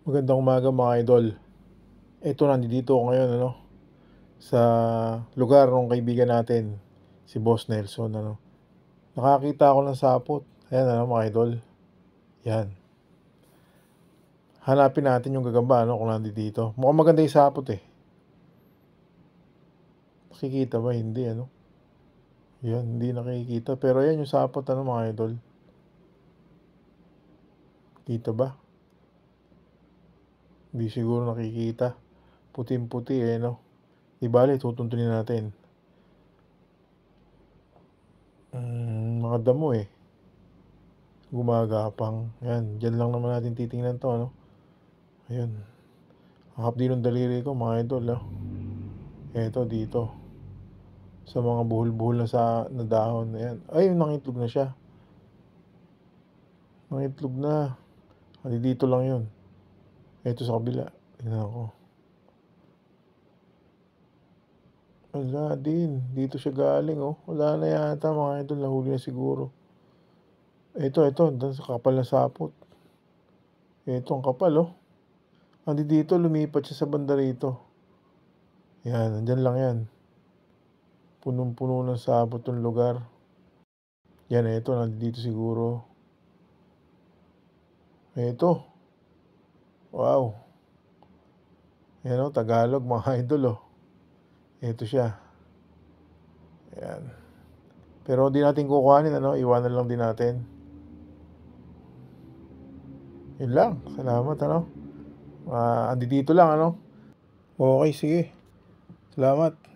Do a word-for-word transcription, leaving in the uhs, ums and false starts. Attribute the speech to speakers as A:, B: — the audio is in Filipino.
A: Magandang umaga mga idol. Eto nandito ako ngayon ano, sa lugar ng kaibigan natin, si Boss Nelson ano. Nakakita ako ng sapot. Ayan ano mga idol, 'yan. Hanapin natin yung gagamba ano kung nandito. Mukhang maganda yung sapot, eh. Nakikita ba? Hindi ano. 'Yan, hindi nakikita. Pero ayan yung sapot ano mga idol. Kita ba? Hindi siguro nakikita. Puting-puti eh no. Di bale, tutuntunin natin. Hmm, mga damo eh. Gumagapang. Yan, diyan lang naman natin titingnan to ano. Ayun. Ang hapdi ng daliri ko mga idol ah. Eto dito. Sa mga buhol-buhol na sa na dahon. Ayan. Ay, nangitlog na siya. Nangitlog na. Hali dito lang yun. Eto sa kabila. Tingnan ko. Wala din. Dito siya galing oh. Wala na yata mga idol. Nahuli na siguro. Eto, eto. Doon sa kapal na sapot. Eto ang kapal oh. Hali dito. Lumipat siya sa banda rito. Yan. Nandyan lang yan. Punong-puno ng sapot yung lugar. Yan, eto. Nandito siguro. Eto. Wow. Yan o, Tagalog mga idol oh. Eto siya. Ayan. Pero hindi natin kukuhanin ano. Iwanan lang din natin. Yun lang. Salamat ano. Uh, andi dito lang ano. Okay, sige. Salamat.